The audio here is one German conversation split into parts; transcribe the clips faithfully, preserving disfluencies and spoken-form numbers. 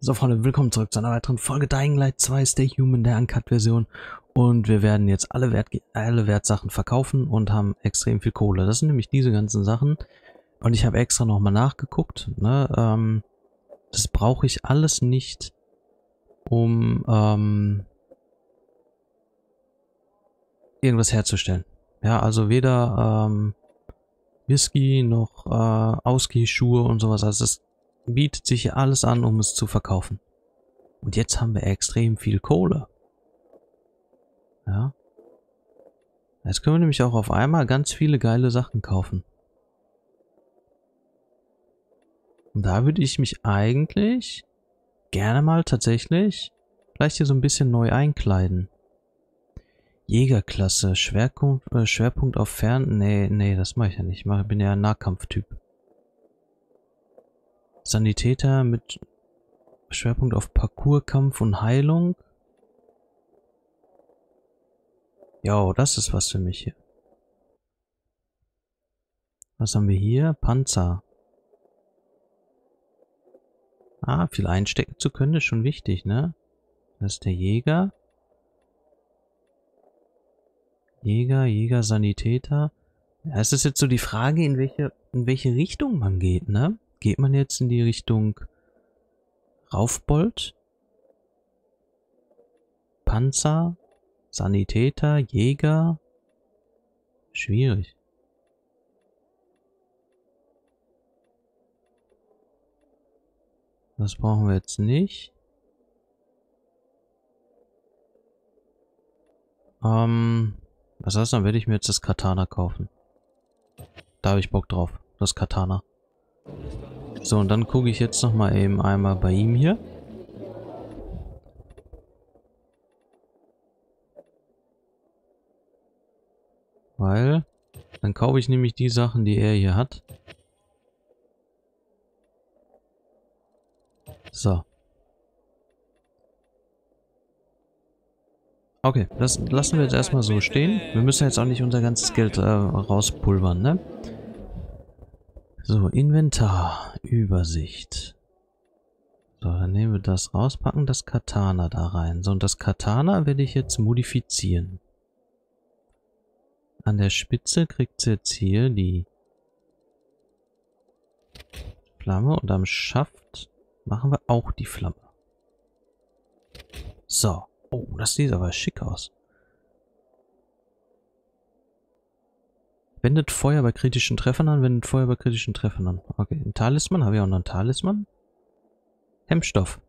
So Freunde, willkommen zurück zu einer weiteren Folge Dying Light zwei Stay Human, der Uncut-Version. Und wir werden jetzt alle, Wert, alle Wertsachen verkaufen und haben extrem viel Kohle. Das sind nämlich diese ganzen Sachen. Und ich habe extra nochmal nachgeguckt. Ne? Ähm, das brauche ich alles nicht, um ähm, irgendwas herzustellen. Ja, also weder ähm, Whisky noch äh, Ausgehschuhe und sowas. Also es bietet sich alles an, um es zu verkaufen. Und jetzt haben wir extrem viel Kohle. Ja. Jetzt können wir nämlich auch auf einmal ganz viele geile Sachen kaufen. Und da würde ich mich eigentlich gerne mal tatsächlich vielleicht hier so ein bisschen neu einkleiden. Jägerklasse, Schwerpunkt, äh, Schwerpunkt auf Fern... Nee, nee, das mache ich ja nicht. Ich bin ja ein Nahkampftyp. Sanitäter mit Schwerpunkt auf Parkourkampf und Heilung. Jo, das ist was für mich hier. Was haben wir hier? Panzer. Ah, viel einstecken zu können ist schon wichtig, ne? Das ist der Jäger. Jäger, Jäger, Sanitäter. Ja, es ist jetzt so die Frage, in welche, in welche Richtung man geht, ne? Geht man jetzt in die Richtung Raufbold? Panzer? Sanitäter? Jäger? Schwierig. Das brauchen wir jetzt nicht. Ähm, was heißt, dann werde ich mir jetzt das Katana kaufen. Da habe ich Bock drauf. Das Katana. So, und dann gucke ich jetzt nochmal eben einmal bei ihm hier. Weil, dann kaufe ich nämlich die Sachen, die er hier hat. So. Okay, das lassen wir jetzt erstmal so stehen. Wir müssen jetzt auch nicht unser ganzes Geld äh, rauspulvern, ne? So, Inventar, Übersicht. So, dann nehmen wir das raus, packen das Katana da rein. So, und das Katana werde ich jetzt modifizieren. An der Spitze kriegt sie jetzt hier die Flamme und am Schaft machen wir auch die Flamme. So. Oh, das sieht aber schick aus. Wendet Feuer bei kritischen Treffern an, wendet Feuer bei kritischen Treffern an. Okay, ein Talisman. Habe ich auch noch einen Talisman? Hemmstoff.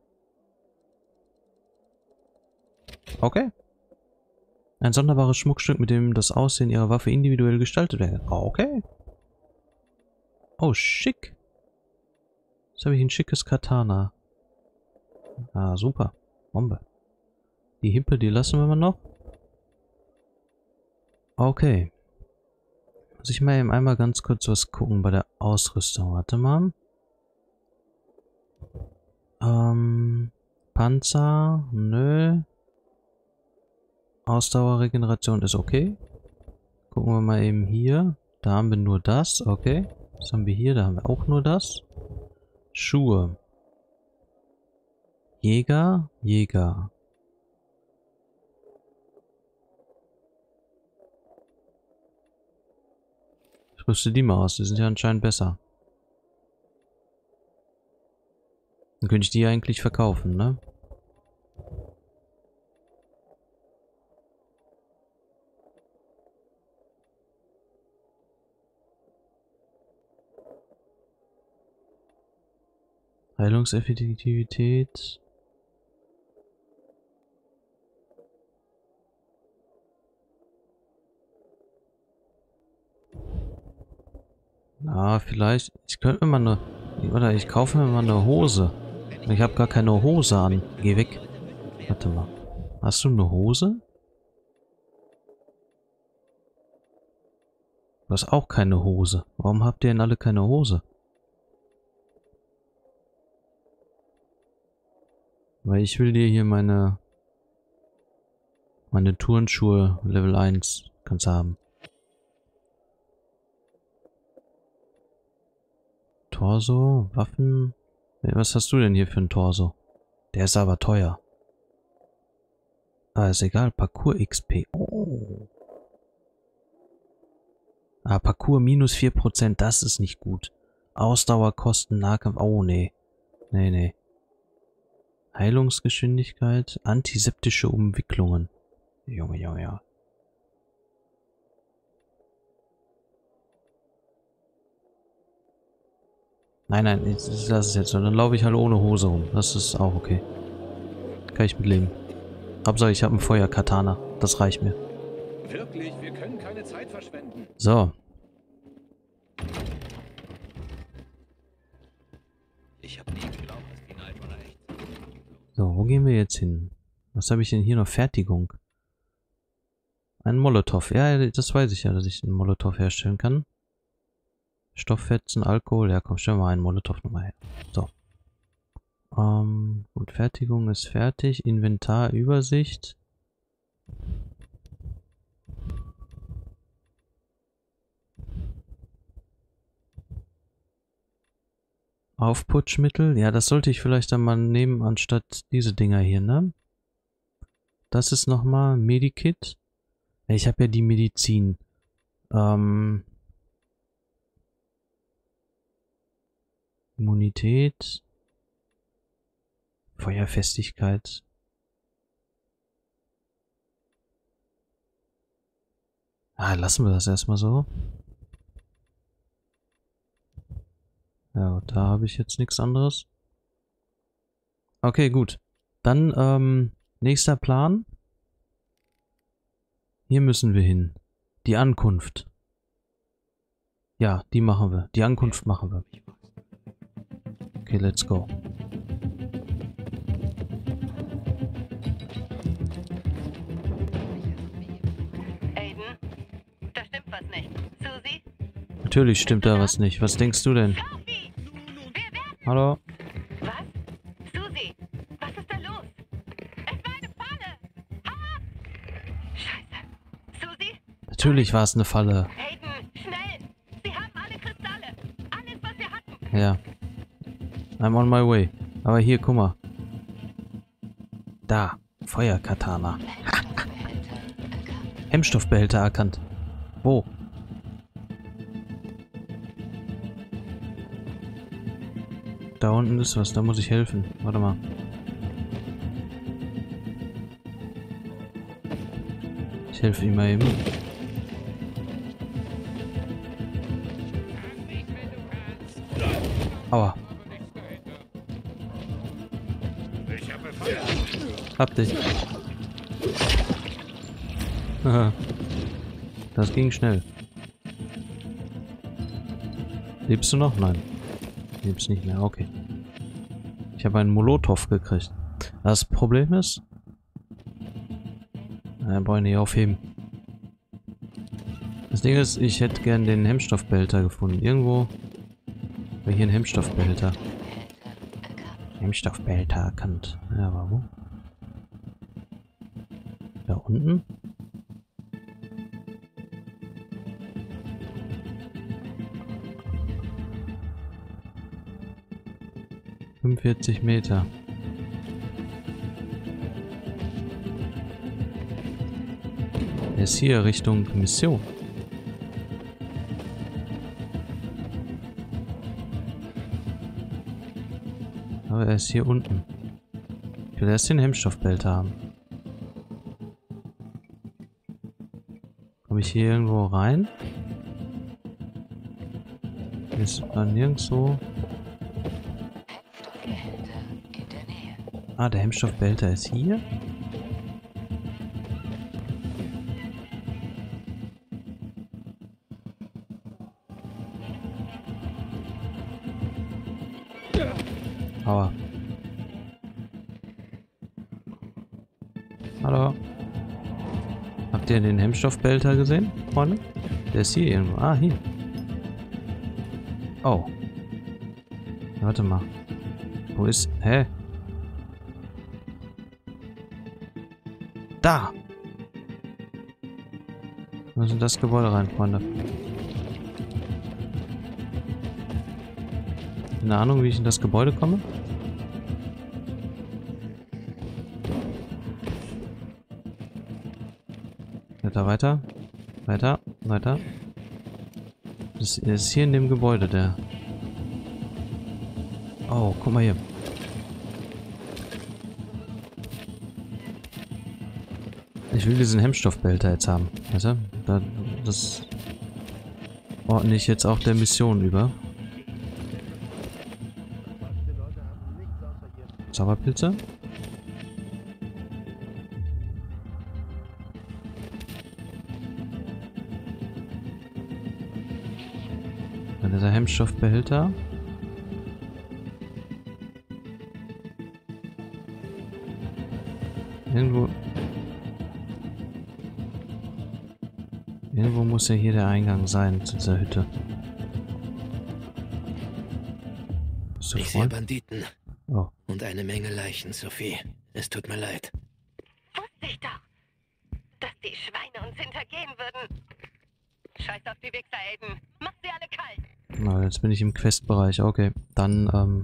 Okay. Ein sonderbares Schmuckstück, mit dem das Aussehen ihrer Waffe individuell gestaltet wird. Okay. Oh, schick. Jetzt habe ich ein schickes Katana. Ah, super. Bombe. Die Hippe, die lassen wir mal noch. Okay. Muss ich mal eben einmal ganz kurz was gucken bei der Ausrüstung. Warte mal. Ähm, Panzer, nö. Ausdauerregeneration ist okay. Gucken wir mal eben hier. Da haben wir nur das, okay. Was haben wir hier? Da haben wir auch nur das. Schuhe. Jäger, Jäger. Ich rüste die mal aus, die sind ja anscheinend besser. Dann könnte ich die eigentlich verkaufen, ne? Heilungseffektivität. Na, vielleicht. Ich könnte mir mal eine. Oder ich kaufe mir mal eine Hose. Ich habe gar keine Hose an. Geh weg. Warte mal. Hast du eine Hose? Du hast auch keine Hose. Warum habt ihr denn alle keine Hose? Weil ich will dir hier meine meine Turnschuhe Level eins kannst du haben. Torso, Waffen. Was hast du denn hier für ein Torso? Der ist aber teuer. Ah, ist egal. Parcours X P. Oh. Ah, Parcours minus vier Prozent. Das ist nicht gut. Ausdauerkosten, Nahkampf. Oh, nee. Nee, nee. Heilungsgeschwindigkeit. Antiseptische Umwicklungen. Junge, Junge, ja. Nein, nein, ich, ich lasse es jetzt. Und dann laufe ich halt ohne Hose rum. Das ist auch okay. Kann ich mitleben. Hauptsache, ich habe ein Feuer-Katana. Das reicht mir. Wirklich, wir können keine Zeit verschwenden. So. Ich habe nie geglaubt, dass die Night Runner echt sind. So, wo gehen wir jetzt hin? Was habe ich denn hier noch? Fertigung. Ein Molotow. Ja, das weiß ich ja, dass ich einen Molotow herstellen kann. Stofffetzen, Alkohol. Ja, komm, stellen wir mal einen Molotow nochmal her. So. Ähm, gut, Fertigung ist fertig. Inventar, Übersicht. Aufputschmittel. Ja, das sollte ich vielleicht dann mal nehmen, anstatt diese Dinger hier, ne? Das ist nochmal Medikit. Ich habe ja die Medizin. Ähm... Immunität. Feuerfestigkeit. Ah, lassen wir das erstmal so. Ja, da habe ich jetzt nichts anderes. Okay, gut. Dann, ähm, nächster Plan. Hier müssen wir hin. Die Ankunft. Ja, die machen wir. Die Ankunft machen wir. Okay, let's go. Aiden, da stimmt was nicht. Susi? Natürlich stimmt da was nicht. Was denkst du denn? Sophie! Wir werden... Hallo? Was? Susi, was ist da los? Es war eine Falle! Hau ab! Scheiße. Susi? Natürlich war es eine Falle. Aiden, schnell! Sie haben alle Kristalle! Alles, was wir hatten! Ja. I'm on my way. Aber hier, guck mal. Da. Feuerkatana. Hemmstoffbehälter erkannt. Wo? Da unten ist was. Da muss ich helfen. Warte mal. Ich helfe ihm mal eben. Aua. Hab dich. Das ging schnell. Lebst du noch? Nein. Lebst nicht mehr. Okay. Ich habe einen Molotow gekriegt. Das Problem ist... Naja, brauche ich nicht aufheben. Das Ding ist, ich hätte gern den Hemmstoffbehälter gefunden. Irgendwo... War hier ein Hemmstoffbehälter. Hemmstoffbehälter erkannt. Ja, warum? Da unten? fünfundvierzig Meter. Er ist hier Richtung Mission. Aber er ist hier unten. Ich will erst den Hemmstoffbehälter haben. Komme ich hier irgendwo rein? Hier ist dann nirgendwo. Ah, der Hemmstoffbehälter ist hier. Aua. Hallo. Habt ihr den Hemmstoffbehälter gesehen, Freunde? Der ist hier irgendwo. Ah, hier. Oh. Warte mal. Wo ist... Hä? Da! Wo ist in das Gebäude rein, Freunde? Keine Ahnung, wie ich in das Gebäude komme. Weiter, weiter. Weiter, weiter. Das ist hier in dem Gebäude, der... Oh, guck mal hier. Ich will diesen Hemmstoffbehälter jetzt haben. Weißt du? Da, das ordne ich jetzt auch der Mission über. Zauberpilze? Dann dieser Hemmstoffbehälter. Irgendwo... Irgendwo muss ja hier der Eingang sein zu dieser Hütte. Bist du Ich sehe Freund? Banditen. Oh. Und eine Menge Leichen, Sophie. Es tut mir leid. Wusste ich doch, dass die Schweine uns hintergehen würden. Scheiß auf die Wichser, Aiden. Mach sie alle kalt. Na, jetzt bin ich im Questbereich. Okay, dann, ähm...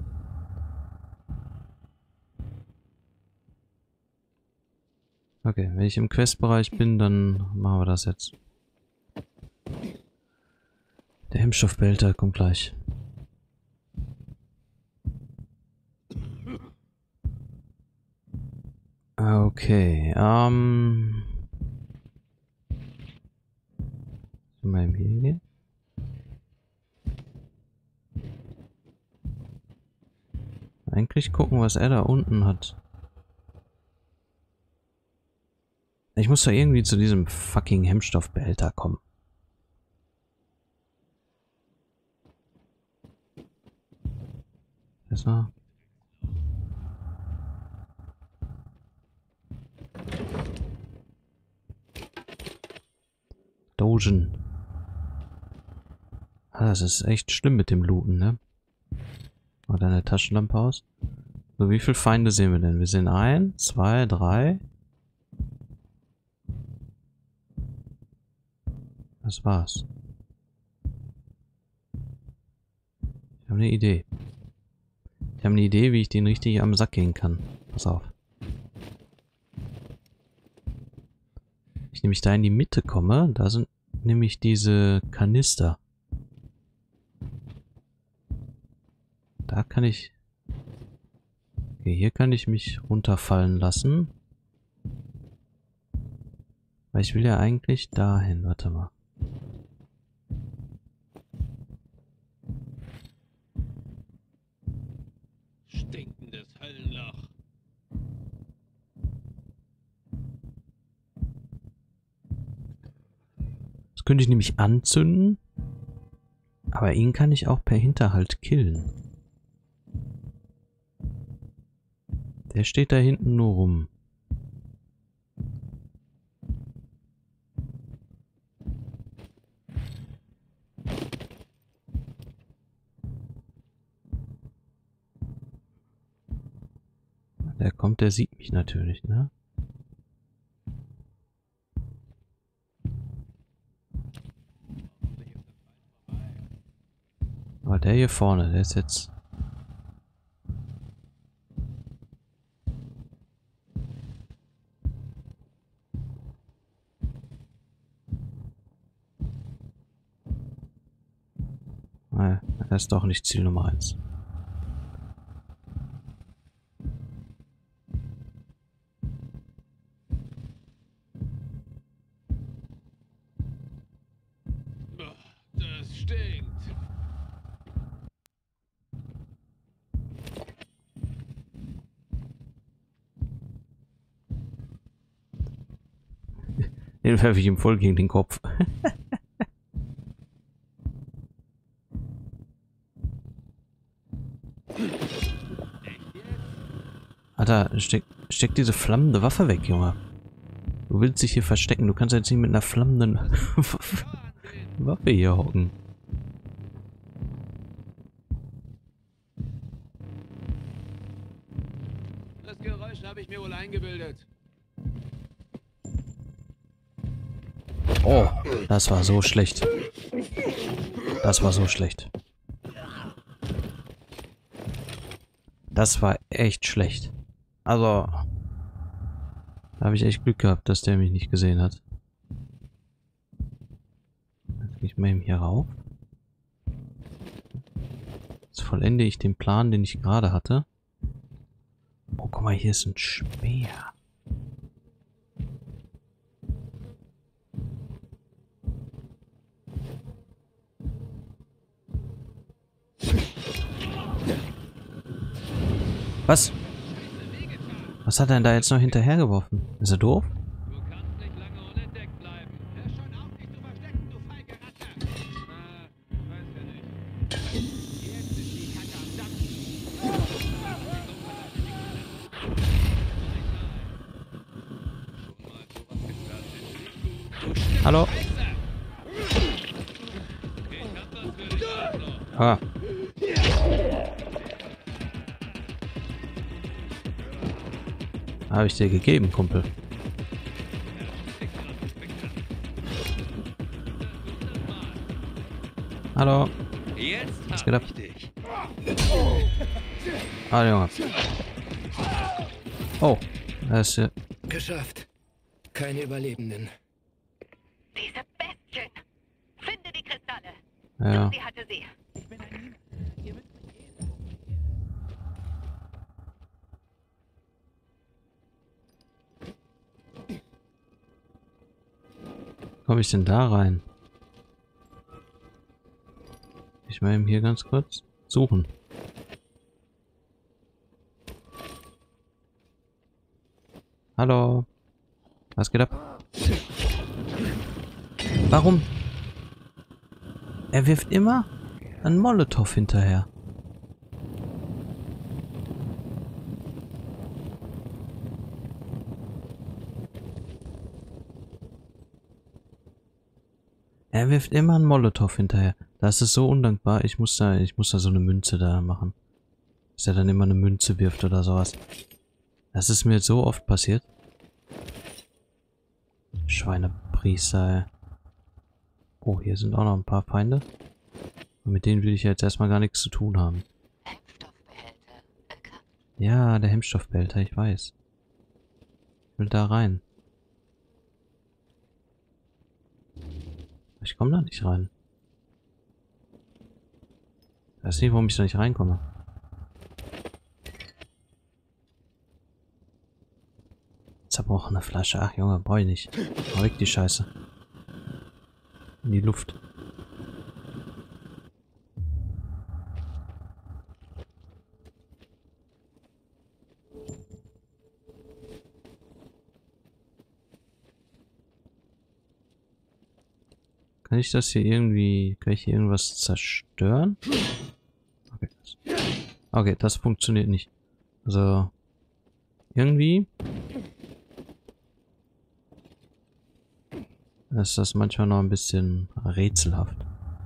Okay, wenn ich im Questbereich bin, dann machen wir das jetzt. Der Hemmstoffbehälter kommt gleich. Okay, ähm... mal hier hingehen. Eigentlich gucken, was er da unten hat. Ich muss da irgendwie zu diesem fucking Hemmstoffbehälter kommen. Besser. Dogen. Ah, das ist echt schlimm mit dem Looten, ne? Mal deine Taschenlampe aus. So, wie viele Feinde sehen wir denn? Wir sehen ein, zwei, drei. Das war's. Ich habe eine Idee. Ich habe eine Idee, wie ich den richtig am Sack gehen kann. Pass auf. Ich nämlich da in die Mitte komme, da sind nämlich diese Kanister. Da kann ich... Okay, hier kann ich mich runterfallen lassen. Weil ich will ja eigentlich dahin. Warte mal. Stinkendes Höllenloch. Das könnte ich nämlich anzünden. Aber ihn kann ich auch per Hinterhalt killen. Der steht da hinten nur rum. Der kommt, der sieht mich natürlich, ne? Aber der hier vorne, der ist jetzt... Naja, er ist doch nicht Ziel Nummer eins. Das stinkt. Den werfe ich ihm voll gegen den Kopf. Alter, steck, steck diese flammende Waffe weg, Junge. Du willst dich hier verstecken. Du kannst jetzt nicht mit einer flammenden Waffe hier hocken. Das Geräusch habe ich mir wohl eingebildet. Oh, das war so schlecht. Das war so schlecht. Das war echt schlecht. Also, da habe ich echt Glück gehabt, dass der mich nicht gesehen hat. Ich mal eben hier rauf. Jetzt vollende ich den Plan, den ich gerade hatte. Oh, guck mal, hier ist ein Speer. Was? Was hat er denn da jetzt noch hinterhergeworfen? Ist er doof? Du kannst nicht lange unentdeckt bleiben. Hör schon auf, dich zu verstecken, du feige Ratte. Na, weiß ja nicht. Jetzt ist die Kacke am Dampfen. Hallo? Ich hab was für dich, Arschloch. Ah. Habe ich dir gegeben, Kumpel. Hallo. Jetzt Was hab geht ab? ich dich. Ah, Junge. Oh, das ist ja... Geschafft. Keine Überlebenden. Diese Bestien! Finde die Kristalle! Ja. Sie hatte sie. Komme ich denn da rein? Ich mal eben hier ganz kurz suchen. Hallo. Was geht ab? Warum? Er wirft immer einen Molotow hinterher. Er wirft immer einen Molotow hinterher. Das ist so undankbar. Ich muss da, ich muss da so eine Münze da machen. Dass er dann immer eine Münze wirft oder sowas. Das ist mir so oft passiert. Schweinepriester, ey. Oh, hier sind auch noch ein paar Feinde. Und mit denen will ich ja jetzt erstmal gar nichts zu tun haben. Hemmstoffbehälter erkannt. Ja, der Hemmstoffbehälter, ich weiß. Ich will da rein. Ich komme da nicht rein. Ich weiß nicht, warum ich da nicht reinkomme. Zerbrochene Flasche. Ach Junge, brauch ich nicht. Hau weg die Scheiße. In die Luft. Kann ich das hier irgendwie... Kann ich hier irgendwas zerstören? Okay, das, okay, das funktioniert nicht. Also... Irgendwie... ist das manchmal noch ein bisschen rätselhaft.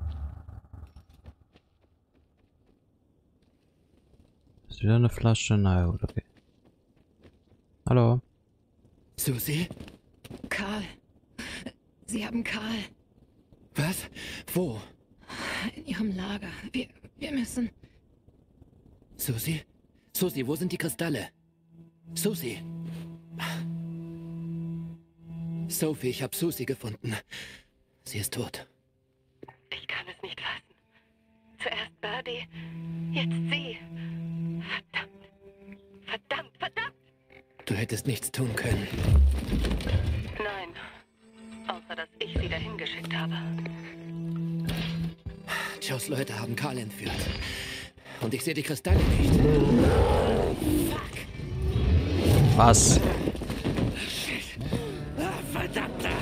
Ist wieder eine Flasche? Na gut, okay. Hallo? Susi? Karl. Sie haben Karl Was? Wo? in ihrem Lager. Wir, wir müssen... Susi? Susi, wo sind die Kristalle? Susi? Sophie, ich habe Susi gefunden. Sie ist tot. Ich kann es nicht fassen. Zuerst Birdie, jetzt sie. Verdammt. Verdammt, verdammt! Du hättest nichts tun können. Nein. Außer, dass ich sie dahin geschickt habe. Joes Leute haben Karl entführt. Und ich sehe die Kristalle nicht. Fuck. Was? Verdammter!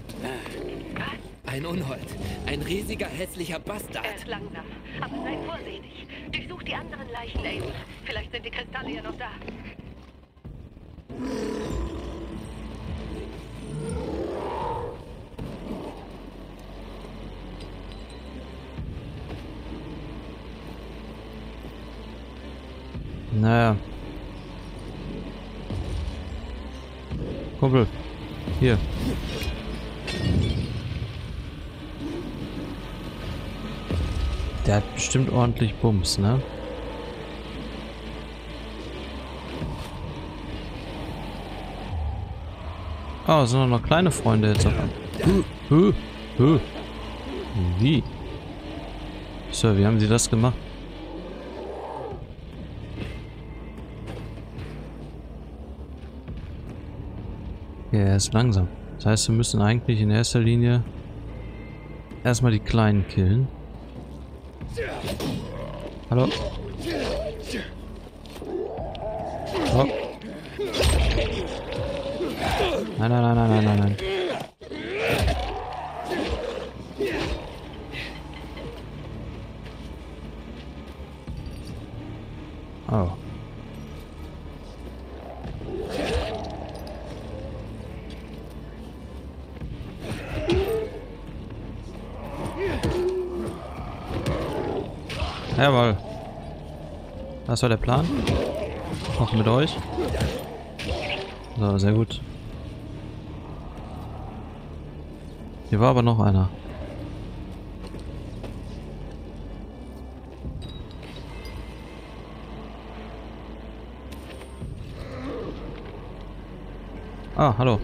Ein Unhold. Ein riesiger, hässlicher Er Bastard. ist langsam. Aber sei vorsichtig. Durchsuch die anderen Leichen, Aiden. Vielleicht sind die Kristalle ja noch da. Naja. Kumpel. Hier. Der hat bestimmt ordentlich Bums, ne? Oh, sind noch kleine Freunde jetzt auf. Hö, hö, hö. Wie? Sir, wie haben Sie das gemacht? Ja, er ist langsam. Das heißt, wir müssen eigentlich in erster Linie erstmal die Kleinen killen. Hallo? Hallo? Nein, nein, nein, nein, nein, nein, nein. Oh. Jawohl. Das war der Plan. Noch mit euch. So, sehr gut. Hier war aber noch einer. Ah, hallo.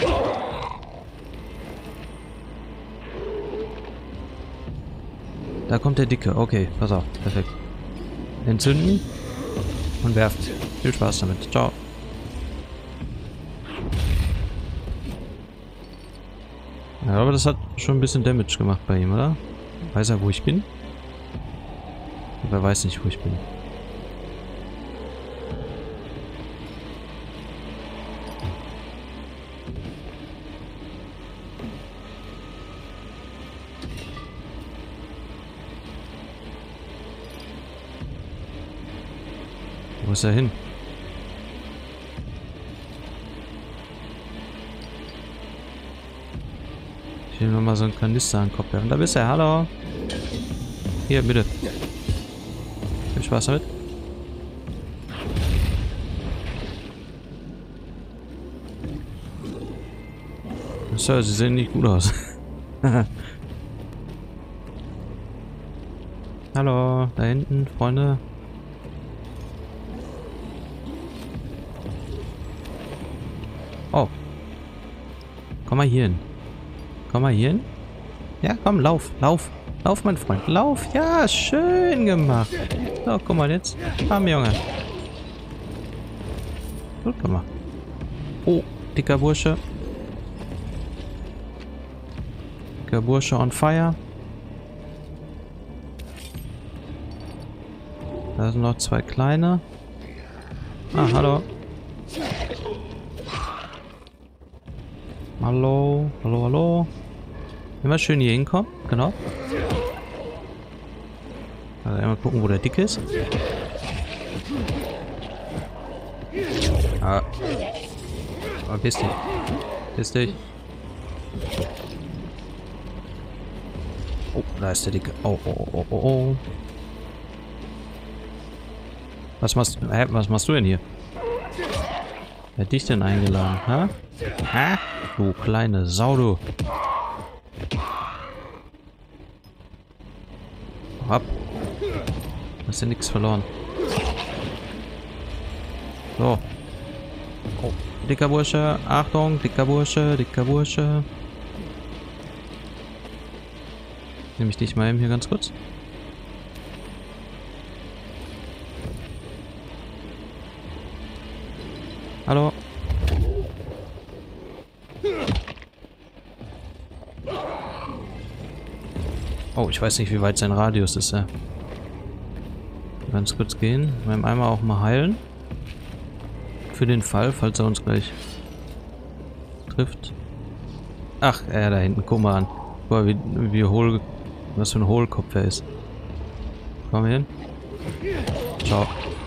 Da kommt der Dicke. Okay, pass auf. Perfekt. Entzünden und werft. Viel Spaß damit. Ciao. Ja, aber das hat schon ein bisschen Damage gemacht bei ihm, oder? Weiß er, wo ich bin? Aber er weiß nicht, wo ich bin. Wo ist er hin? Ich will mir mal so einen Kanister an den Kopf werfen. Da bist du, hallo. Hier, bitte. Viel Spaß damit. Sir, Sie sehen nicht gut aus. Hallo, da hinten, Freunde. Oh. Komm mal hier hin. Komm mal hier hin. Ja, komm, lauf, lauf. Lauf, mein Freund, lauf. Ja, schön gemacht. So, guck mal jetzt. Komm, Junge. Gut gemacht. Oh, dicker Bursche. Dicker Bursche on fire. Da sind noch zwei kleine. Ah, hallo. Hallo, hallo, hallo. Immer schön hier hinkommen, genau. Also einmal gucken, wo der Dick ist. Ah. Aber piss dich. Piss dich. Oh, da ist der Dicke. Oh, oh, oh, oh, oh. Was machst du? Hä, was machst du denn hier? Wer hat dich denn eingeladen, ha? Ha? Du kleine Sau, du. Ab. Hast ja nichts verloren. So. Oh, dicker Bursche. Achtung, dicker Bursche, dicker Bursche. Nehme ich dich mal eben hier ganz kurz. Hallo. Oh, ich weiß nicht, wie weit sein Radius ist, ja. Ganz kurz gehen. Beim einmal auch mal heilen. Für den Fall, falls er uns gleich trifft. Ach, er da hinten, guck mal an. Guck mal, wie, wie hohl, was für ein Hohlkopf er ist. Komm hin. Ciao.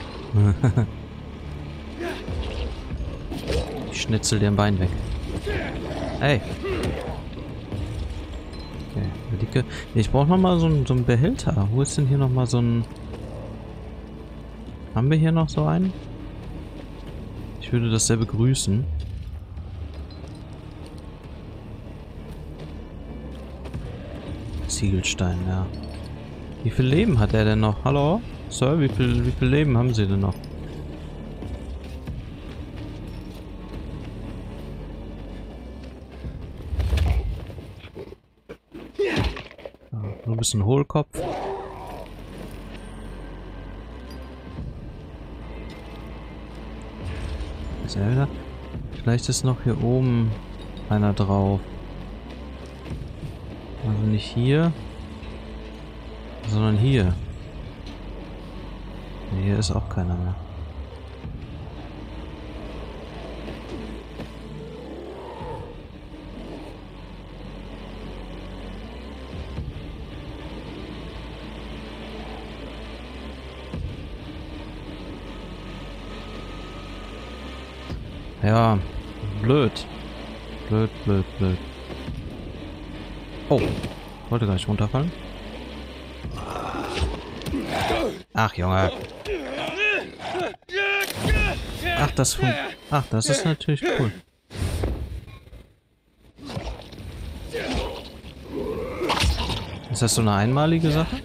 Ich schnitzel dir ein Bein weg. Hey. Okay, der Dicke. Ich brauche noch mal so einen, so einen Behälter. Wo ist denn hier noch mal so ein... Haben wir hier noch so einen? Ich würde das sehr begrüßen. Ziegelstein, ja. Wie viel Leben hat er denn noch? Hallo? Sir, wie viel, wie viel Leben haben Sie denn noch? Du bist ein Hohlkopf. Ist er wieder? Vielleicht ist noch hier oben einer drauf. Also nicht hier, sondern hier. Nee, hier ist auch keiner mehr. Ja, blöd. Blöd, blöd, blöd. Oh, wollte gar nicht runterfallen. Ach, Junge. Ach, das fun- Ach, das ist natürlich cool. Ist das so eine einmalige Sache?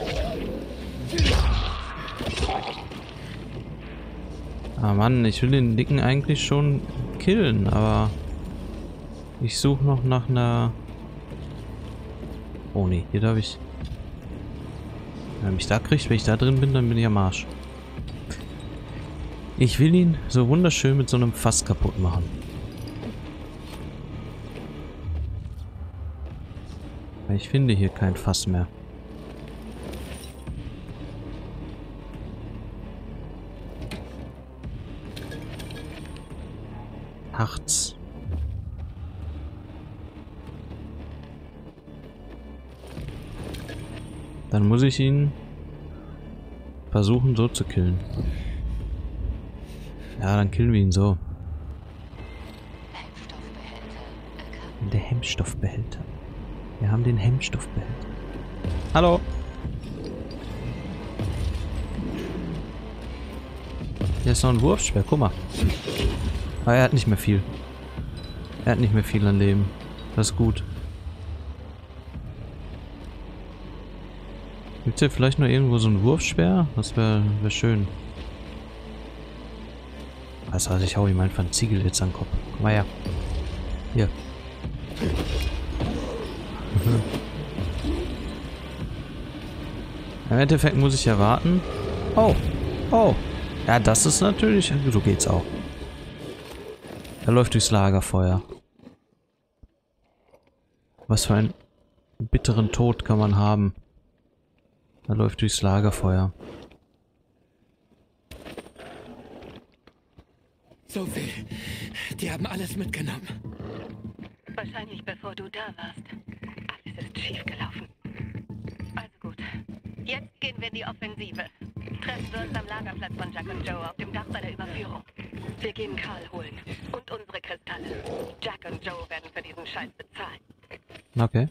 Ah Mann, ich will den Dicken eigentlich schon killen, aber ich suche noch nach einer... Oh ne, hier darf ich... Wenn er mich da kriegt, wenn ich da drin bin, dann bin ich am Arsch. Ich will ihn so wunderschön mit so einem Fass kaputt machen. Ich finde hier kein Fass mehr. Harz. Dann muss ich ihn versuchen so zu killen. Ja, dann killen wir ihn so. Der Hemmstoffbehälter. Wir haben den Hemmstoffbehälter. Hallo. Hier ist noch ein Wurfspeer, guck mal. Aber er hat nicht mehr viel. Er hat nicht mehr viel an Leben. Das ist gut. Gibt es hier vielleicht noch irgendwo so ein Wurfspeer? Das wäre wär schön. Also, also ich hau ihm einfach einen Ziegel jetzt an den Kopf. Komm mal her. Hier. Im Endeffekt muss ich ja warten. Oh. Oh. Ja, das ist natürlich... So geht's auch. Er läuft durchs Lagerfeuer. Was für einen bitteren Tod kann man haben? Er läuft durchs Lagerfeuer. Sophie, die haben alles mitgenommen. Wahrscheinlich bevor du da warst. Alles ist schiefgelaufen. Also gut. Jetzt gehen wir in die Offensive. Treffen wir uns am Lagerplatz von Jack und Joe auf dem Dach bei der Überführung. Wir gehen Karl holen. Und unsere Kristalle. Jack und Joe werden für diesen Scheiß bezahlen. Okay.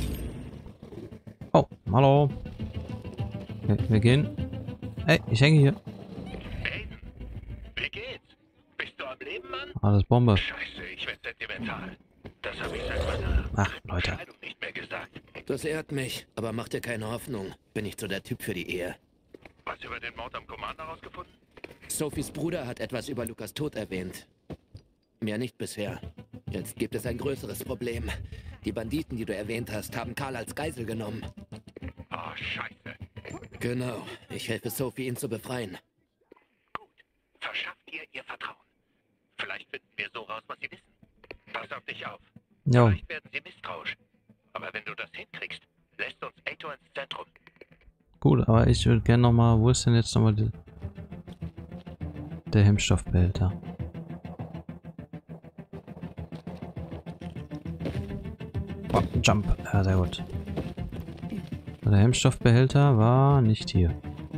Oh, hallo. Wir, wir gehen. Hey, ich hänge hier. Aiden, wie geht's? Bist du am Leben, Mann? Alles Bombe. Scheiße, ich werd sentimental. Das habe ich seit meiner Ach, Leute. Scheidung nicht mehr gesagt. Das ehrt mich, aber mach dir keine Hoffnung. Bin ich so der Typ für die Ehe. Was über den Mord am Commander rausgefunden? Sophies Bruder hat etwas über Lukas Tod erwähnt. Mehr nicht bisher. Jetzt gibt es ein größeres Problem. Die Banditen, die du erwähnt hast, haben Karl als Geisel genommen. Oh, scheiße. Genau. Ich helfe Sophie, ihn zu befreien. Gut. Verschafft ihr ihr Vertrauen. Vielleicht finden wir so raus, was sie wissen. Pass auf dich auf. Jo. Vielleicht werden sie misstrauisch. Aber wenn du das hinkriegst, lässt uns Ato ins Zentrum. Gut, aber ich würde gerne nochmal... Wo ist denn jetzt nochmal die, der Hemmstoffbehälter? Oh, Jump. Ja, sehr gut. Der Hemmstoffbehälter war nicht hier.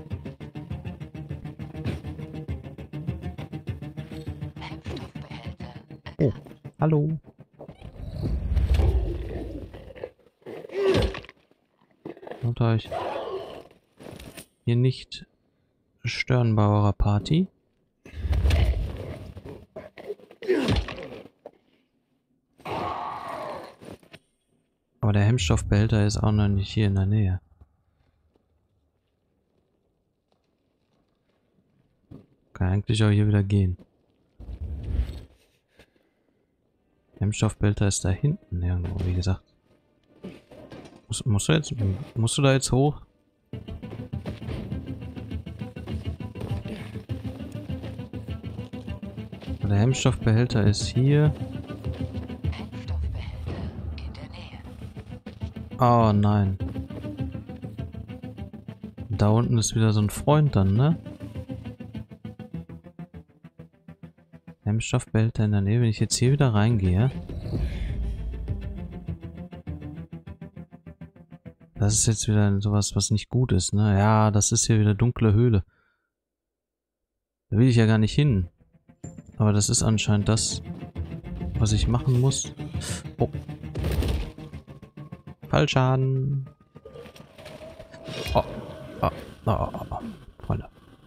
Oh, hallo. Und euch hier nicht stören bei eurer Party. Aber der Hemmstoffbehälter ist auch noch nicht hier in der Nähe. Kann eigentlich auch hier wieder gehen. Der Hemmstoffbehälter ist da hinten irgendwo, wie gesagt. Muss, musst du jetzt, musst du da jetzt hoch? Der Hemmstoffbehälter ist hier. Hemmstoffbehälter in der Nähe. Oh nein. Da unten ist wieder so ein Freund dann, ne? Hemmstoffbehälter in der Nähe. Wenn ich jetzt hier wieder reingehe. Das ist jetzt wieder sowas, was nicht gut ist, ne? Ja, das ist hier wieder dunkle Höhle. Da will ich ja gar nicht hin. Aber das ist anscheinend das, was ich machen muss. Oh. Fallschaden. Oh. Oh. Oh. Oh. Oh. Freunde.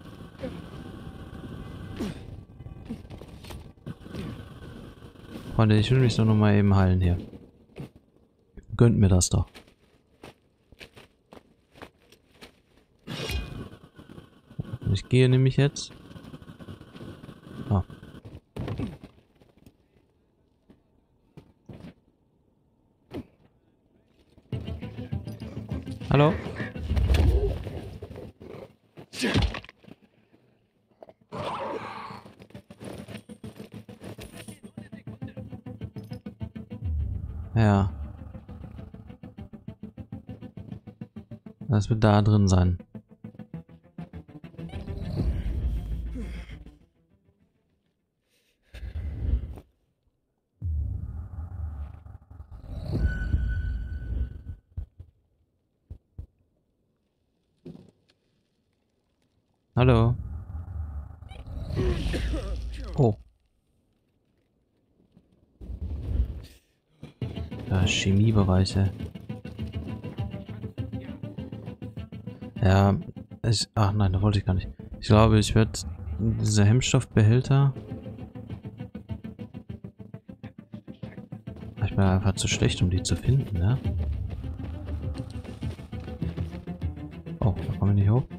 Freunde, ich will mich doch noch mal eben heilen hier. Gönnt mir das doch. Ich gehe nämlich jetzt. Oh. Hallo? Ja. Das wird da drin sein. Hallo. Oh. Ja, Chemiebereiche. Ja, ich, ach nein, da wollte ich gar nicht. Ich glaube, ich werde diese Hemmstoffbehälter. Ich bin einfach zu schlecht, um die zu finden, ne? Oh, da kommen wir nicht hoch.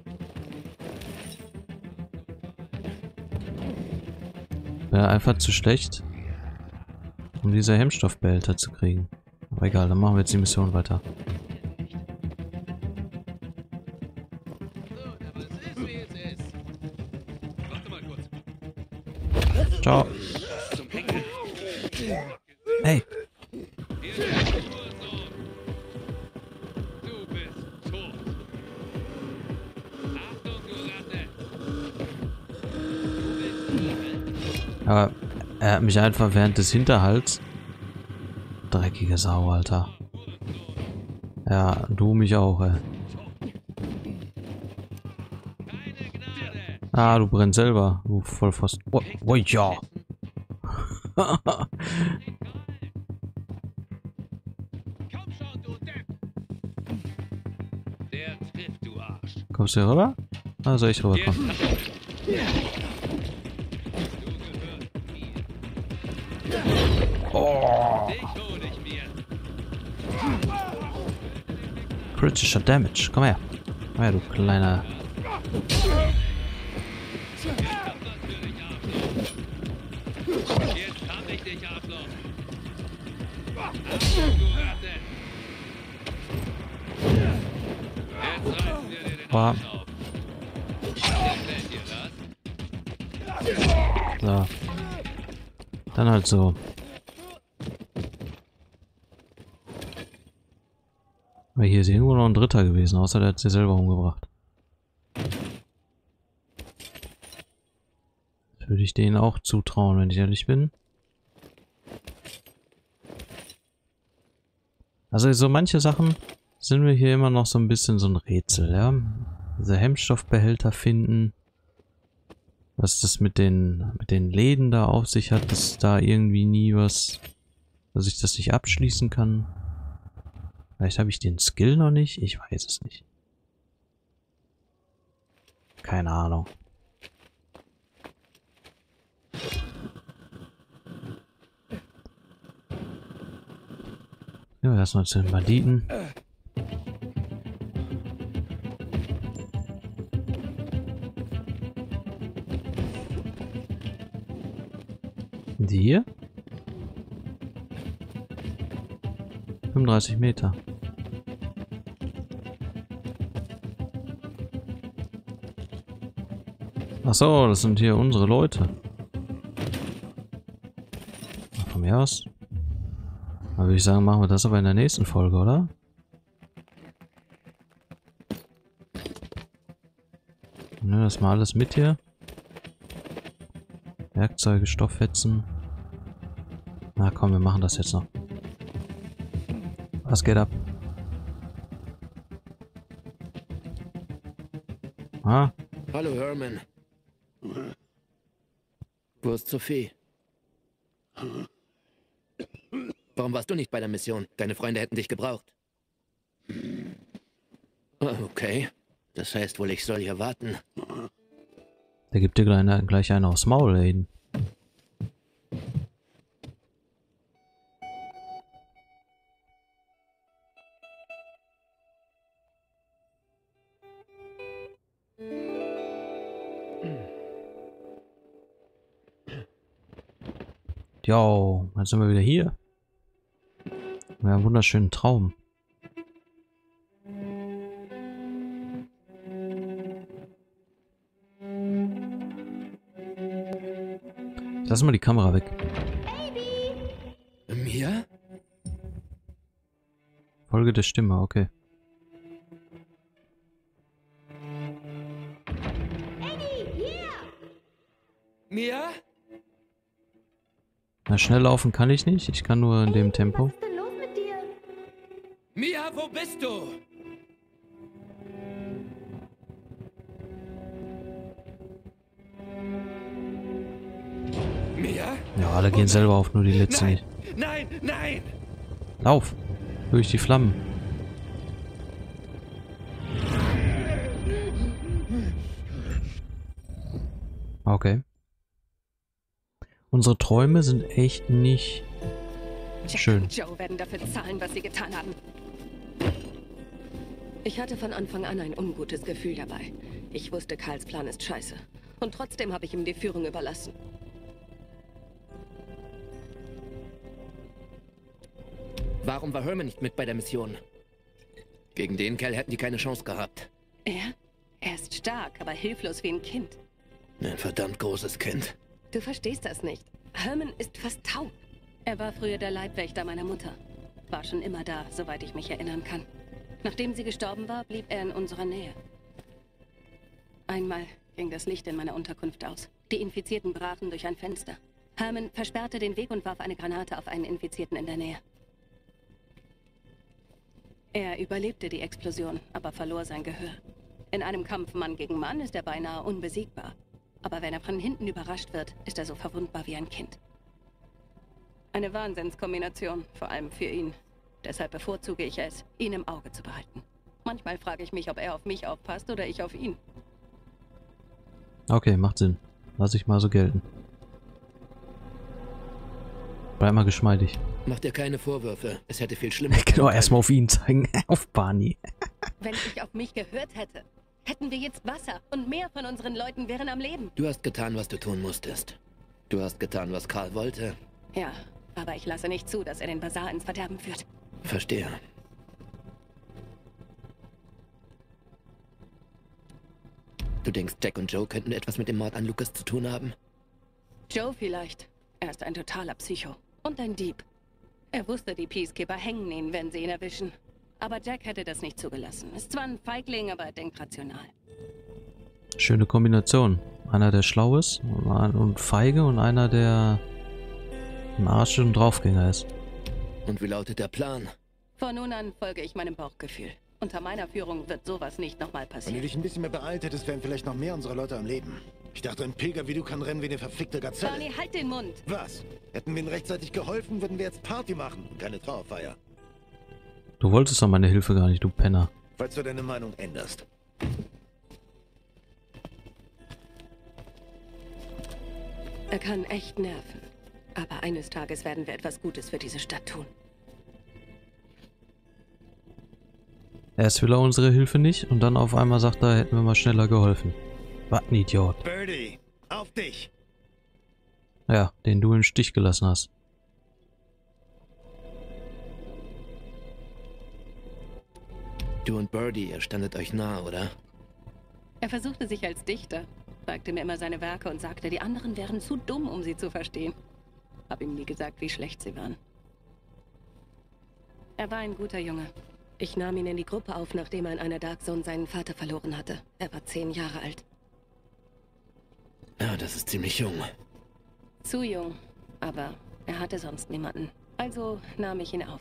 Wäre einfach zu schlecht, um diese Hemmstoffbehälter zu kriegen. Aber egal, dann machen wir jetzt die Mission weiter. Ciao. Hey. Du bist tot. Achtung, du Ratte. Aber er hat mich einfach während des Hinterhalts... Dreckige Sau, Alter. Ja, du mich auch, ey. Ah, du brennst selber. Du Vollpfosten. Oh, oh ja. Komm schon, du Depp. Der trifft, du Arsch. Kommst du hier rüber? Ah, soll ich rüberkommen? Oh. Ich hol dich mir. Kritischer Damage. Komm her. Komm her, du kleiner... Jetzt hab ich dich, Arschloch. Achtung, du Ratte. Jetzt reißen wir dir den Boah. Arsch auf. Gefällt dir das? So. Dann halt so. Aber hier ist irgendwo noch ein Dritter gewesen, außer der hat sich selber umgebracht. Das würde ich denen auch zutrauen, wenn ich ehrlich bin. Also so manche Sachen sind wir hier immer noch so ein bisschen so ein Rätsel, ja. Diese Hemmstoffbehälter finden. Was das mit den mit den Läden da auf sich hat, dass da irgendwie nie was, dass ich das nicht abschließen kann. Vielleicht habe ich den Skill noch nicht, ich weiß es nicht. Keine Ahnung. Ja, erstmal zu den Banditen. Die hier? fünfunddreißig Meter. Ach so, das sind hier unsere Leute. Von mir aus. Da würde ich sagen, machen wir das aber in der nächsten Folge, oder? Nehmen das mal alles mit hier. Werkzeuge, Stofffetzen. Na komm, wir machen das jetzt noch. Was geht ab? Ah, Hallo Herman. Wo ist Sophie? Warum warst du nicht bei der Mission? Deine Freunde hätten dich gebraucht. Ah, okay. Das heißt wohl, ich soll hier warten. der gibt dir gleich, gleich einen aufs Maul, Aiden. Jo, jetzt sind wir wieder hier. Wir haben einen wunderschönen Traum. Lass mal die Kamera weg. Mia? Folge der Stimme, okay. Mia? Na, schnell laufen kann ich nicht. Ich kann nur in dem Tempo. Was ist denn los mit dir? Mia, wo bist du? Mia? Ja, alle gehen selber auf, nur die letzte Nein, nicht. nein, nein! Lauf! Durch die Flammen. Okay. Unsere Träume sind echt nicht Jack schön. und Joe werden dafür zahlen, was sie getan haben. Ich hatte von Anfang an ein ungutes Gefühl dabei. Ich wusste, Karls Plan ist scheiße. Und trotzdem habe ich ihm die Führung überlassen. Warum war Herman nicht mit bei der Mission? Gegen den Kerl hätten die keine Chance gehabt. Er? Er ist stark, aber hilflos wie ein Kind. Ein verdammt großes Kind. Du verstehst das nicht. Herman ist fast taub. Er war früher der Leibwächter meiner Mutter. War schon immer da, soweit ich mich erinnern kann. Nachdem sie gestorben war, blieb er in unserer Nähe. Einmal ging das Licht in meiner Unterkunft aus. Die Infizierten brachen durch ein Fenster. Herman versperrte den Weg und warf eine Granate auf einen Infizierten in der Nähe. Er überlebte die Explosion, aber verlor sein Gehör. In einem Kampf Mann gegen Mann ist er beinahe unbesiegbar. Aber wenn er von hinten überrascht wird, ist er so verwundbar wie ein Kind. Eine Wahnsinnskombination, vor allem für ihn. Deshalb bevorzuge ich es, ihn im Auge zu behalten. Manchmal frage ich mich, ob er auf mich aufpasst oder ich auf ihn. Okay, macht Sinn. Lass ich mal so gelten. Bleib mal geschmeidig. Mach dir keine Vorwürfe. Es hätte viel schlimmer Genau, kommen erstmal auf ihn zeigen. Auf Barney. Wenn ich auf mich gehört hätte, hätten wir jetzt Wasser und mehr von unseren Leuten wären am Leben. Du hast getan, was du tun musstest. Du hast getan, was Karl wollte. Ja, aber ich lasse nicht zu, dass er den Basar ins Verderben führt. Verstehe. Du denkst, Jack und Joe könnten etwas mit dem Mord an Lucas zu tun haben? Joe vielleicht. Er ist ein totaler Psycho. Und ein Dieb. Er wusste, die Peacekeeper hängen ihn, wenn sie ihn erwischen. Aber Jack hätte das nicht zugelassen. Ist zwar ein Feigling, aber er denkt rational. Schöne Kombination. Einer, der schlau ist und feige und einer, der ein Arsch und Draufgänger ist. Und wie lautet der Plan? Von nun an folge ich meinem Bauchgefühl. Unter meiner Führung wird sowas nicht nochmal Wenn du passieren. dich ein bisschen mehr beeilt hättest, wären vielleicht noch mehr unserer Leute am Leben. Ich dachte, ein Pilger wie du kann rennen wie eine verfickte Gazelle. Barney, halt den Mund! Was? Hätten wir ihnen rechtzeitig geholfen, würden wir jetzt Party machen und keine Trauerfeier. Du wolltest doch meine Hilfe gar nicht, du Penner. Falls du deine Meinung änderst. Er kann echt nerven. Aber eines Tages werden wir etwas Gutes für diese Stadt tun. Erst will er unsere Hilfe nicht und dann auf einmal sagt er, hätten wir mal schneller geholfen. Was ein Idiot. Birdie, auf dich! Ja, den du im Stich gelassen hast. Du und Birdie, ihr standet euch nah, oder? Er versuchte sich als Dichter. zeigte mir immer seine Werke und sagte, die anderen wären zu dumm, um sie zu verstehen. Hab ihm nie gesagt, wie schlecht sie waren. Er war ein guter Junge. Ich nahm ihn in die Gruppe auf, nachdem er in einer Dark Zone seinen Vater verloren hatte. Er war zehn Jahre alt. Ja, das ist ziemlich jung. Zu jung, aber er hatte sonst niemanden. Also nahm ich ihn auf.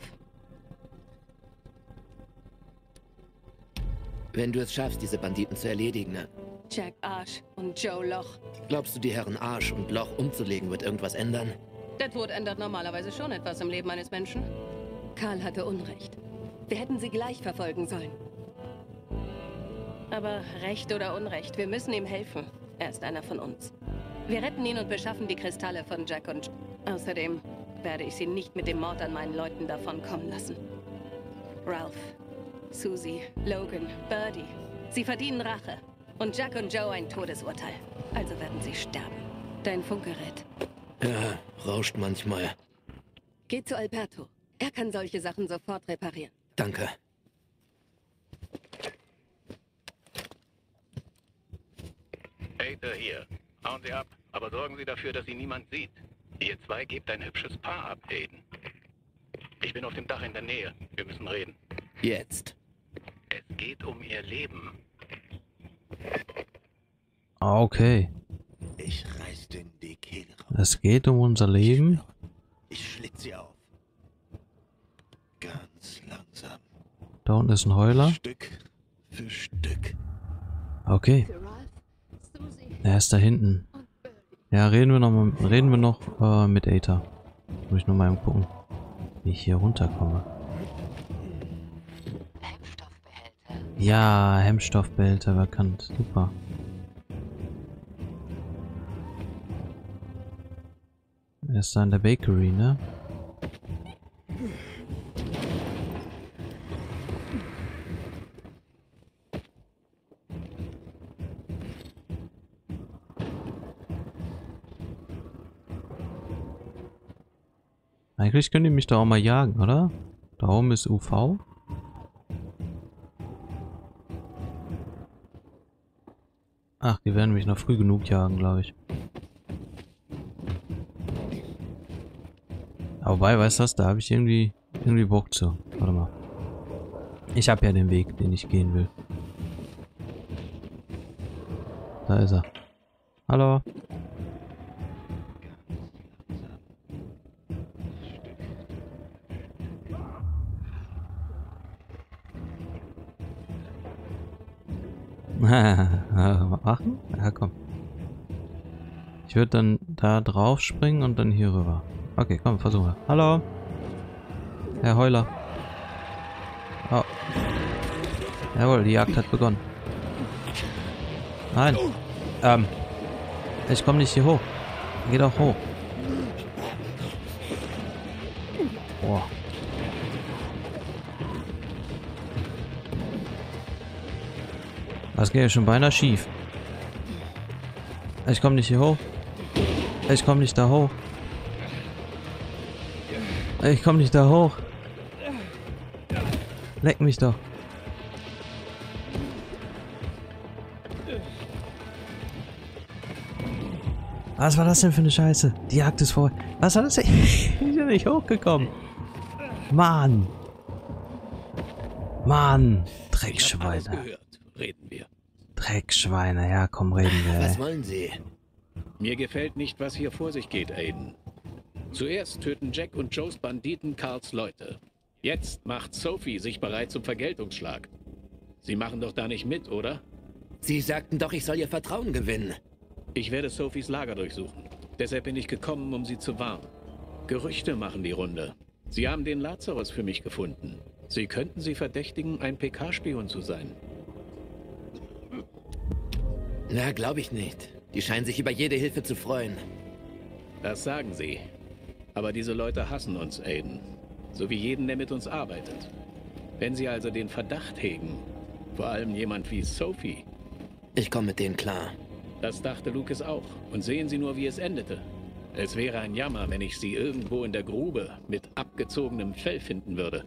Wenn du es schaffst, diese Banditen zu erledigen, ne? Jack Arsch und Joe Loch. Glaubst du, die Herren Arsch und Loch umzulegen wird irgendwas ändern? Der Tod ändert normalerweise schon etwas im Leben eines Menschen. Karl hatte Unrecht. Wir hätten sie gleich verfolgen sollen. Aber Recht oder Unrecht, wir müssen ihm helfen. Er ist einer von uns. Wir retten ihn und beschaffen die Kristalle von Jack und Joe. Außerdem werde ich sie nicht mit dem Mord an meinen Leuten davonkommen lassen. Ralph, Susie, Logan, Birdie. Sie verdienen Rache. Und Jack und Joe ein Todesurteil. Also werden sie sterben. Dein Funkgerät. Ja, rauscht manchmal. Geh zu Alberto. Er kann solche Sachen sofort reparieren. Danke. Aether hier. Hauen Sie ab, aber sorgen Sie dafür, dass Sie niemand sieht. Ihr zwei gebt ein hübsches Paar ab, Aiden. Ich bin auf dem Dach in der Nähe. Wir müssen reden. Jetzt. Es geht um Ihr Leben. Ah, okay. Ich reiß den die Kehle raus. Es geht um unser Leben. Ich schlitz sie auf. Ganz langsam. Da unten ist ein Heuler. Stück für Stück. Okay. Er ist da hinten. Ja, reden wir noch mal, reden wir noch äh, mit Aether. Muss ich nur mal gucken, wie ich hier runterkomme. Hemmstoffbehälter. Ja, Hemmstoffbehälter bekannt. Super. Er ist da in der Bakery, ne? Eigentlich können die mich da auch mal jagen, oder? Da oben ist U V. Ach, die werden mich noch früh genug jagen, glaube ich. Aber wobei, weißt du was, da habe ich irgendwie, irgendwie Bock zu. Warte mal. Ich habe ja den Weg, den ich gehen will. Da ist er. Hallo. Machen? Ja, komm. Ich würde dann da drauf springen und dann hier rüber. Okay, komm, versuchen wir. Hallo. Herr Heuler. Oh. Jawohl, die Jagd hat begonnen. Nein. Ähm. Ich komme nicht hier hoch. Geh doch hoch. Boah. Das geht ja schon beinahe schief. Ich komme nicht hier hoch. Ich komme nicht da hoch. Ich komme nicht da hoch. Leck mich doch. Was war das denn für eine Scheiße? Die Jagd ist vorbei. Was war das denn? Ich bin ja nicht hochgekommen. Mann. Mann. Dreckschweine. Gehört. Reden wir. Dreckschweine. Ja, komm, reden wir. Was Ey. wollen Sie? Mir gefällt nicht, was hier vor sich geht, Aiden. Zuerst töten Jack und Joes Banditen Karls Leute. Jetzt macht Sophie sich bereit zum Vergeltungsschlag. Sie machen doch da nicht mit, oder? Sie sagten doch, ich soll Ihr Vertrauen gewinnen. Ich werde Sophies Lager durchsuchen. Deshalb bin ich gekommen, um sie zu warnen. Gerüchte machen die Runde. Sie haben den Lazarus für mich gefunden. Sie könnten sie verdächtigen, ein P K-Spion zu sein. Na, glaube ich nicht. Die scheinen sich über jede Hilfe zu freuen. Das sagen sie. Aber diese Leute hassen uns, Aiden. So wie jeden, der mit uns arbeitet. Wenn sie also den Verdacht hegen, vor allem jemand wie Sophie. Ich komme mit denen klar. Das dachte Lucas auch. Und sehen Sie nur, wie es endete. Es wäre ein Jammer, wenn ich sie irgendwo in der Grube mit abgezogenem Fell finden würde.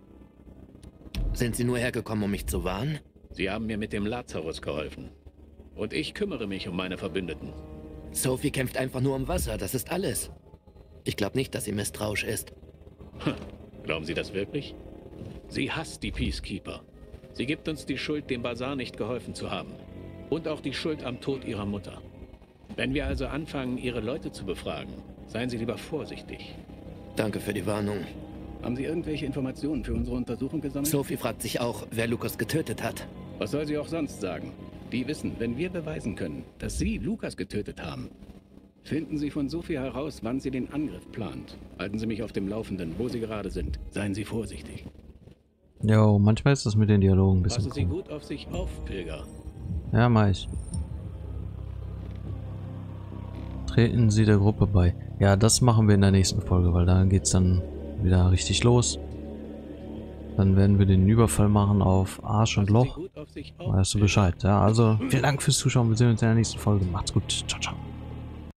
Sind Sie nur hergekommen, um mich zu warnen? Sie haben mir mit dem Lazarus geholfen. Und ich kümmere mich um meine Verbündeten. Sophie kämpft einfach nur um Wasser, das ist alles. Ich glaube nicht, dass sie misstrauisch ist. Glauben Sie das wirklich? Sie hasst die Peacekeeper. Sie gibt uns die Schuld, dem Basar nicht geholfen zu haben. Und auch die Schuld am Tod ihrer Mutter. Wenn wir also anfangen, ihre Leute zu befragen, seien Sie lieber vorsichtig. Danke für die Warnung. Haben Sie irgendwelche Informationen für unsere Untersuchung gesammelt? Sophie fragt sich auch, wer Lukas getötet hat. Was soll sie auch sonst sagen? Die wissen, wenn wir beweisen können, dass Sie Lukas getötet haben, finden Sie von Sophie heraus, wann sie den Angriff plant. Halten Sie mich auf dem Laufenden, wo Sie gerade sind. Seien Sie vorsichtig. Jo, manchmal ist das mit den Dialogen ein bisschen Passen Sie komisch. gut auf sich auf, Pilger. Ja, mach ich. Treten Sie der Gruppe bei. Ja, das machen wir in der nächsten Folge, weil da geht's dann wieder richtig los. Dann werden wir den Überfall machen auf Arsch und Passen Sie Loch. gut auf sich auf, Weißt du Pilger. Bescheid, ja. Also, vielen Dank fürs Zuschauen. Wir sehen uns in der nächsten Folge. Macht's gut. Ciao, ciao.